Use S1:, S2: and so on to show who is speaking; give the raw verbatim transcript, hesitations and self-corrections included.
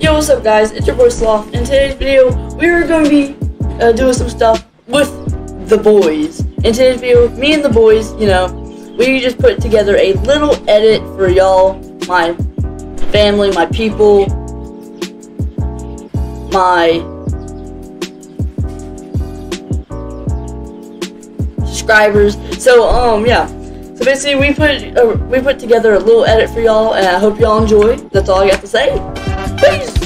S1: Yo, what's up guys, it's your boy Sloth. In today's video, we are going to be uh, doing some stuff with the boys. In today's video, me and the boys, you know, we just put together a little edit for y'all, my family, my people, my subscribers. So, um, yeah. So basically, we put uh, we put together a little edit for y'all, and I hope y'all enjoy. That's all I got to say. Peace!